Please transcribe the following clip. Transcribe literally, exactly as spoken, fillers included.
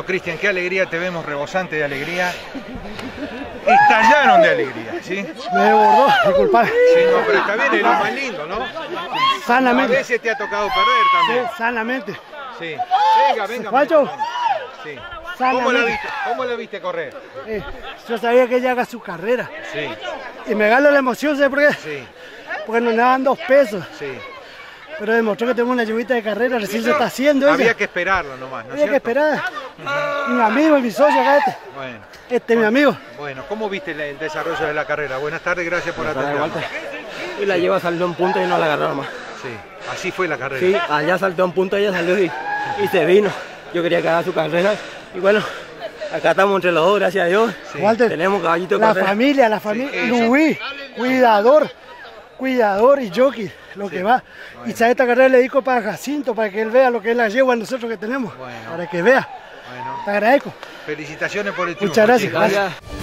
Cristian, qué alegría, te vemos rebosante de alegría. Estallaron de alegría, ¿sí? Me desbordó, disculpa. Sí, no, pero está bien, es lo más lindo, ¿no? Sanamente. A veces te ha tocado perder también. Sí, sanamente. Sí. Venga, venga. Guacho. Sí. Sanamente. ¿Cómo la viste, cómo la viste correr? Eh, yo sabía que ella haga su carrera. Sí. Y me ganó la emoción, ¿sabes por qué? Sí. Porque nos daban dos pesos. Sí. Pero demostró que tenemos una lluvita de carrera, recién se está haciendo ella. Había que esperarlo nomás, ¿no es Había que cierto? esperar. Uh-huh. Mi amigo, mi socio acá este. Bueno. Este es mi amigo. Bueno, ¿cómo viste el, el desarrollo de la carrera? Buenas tardes, gracias por atendernos. Y la lleva, salió en punto y no la agarró más. Sí, así fue la carrera. Sí, allá saltó en punto, ella salió y, y se vino. Yo quería que haga su carrera y bueno, acá estamos entre los dos, gracias a Dios. Sí. Walter, tenemos caballito de la carrera. familia, la familia, Sí, Luis, cuidador, cuidador y jockey, lo sí. que va. Bueno. Y a esta carrera le dedico para Jacinto, para que él vea lo que es la yegua nosotros que tenemos, bueno. para que vea. Bueno. Te agradezco. Felicitaciones por el triunfo. Muchas gracias. Chicos. Gracias.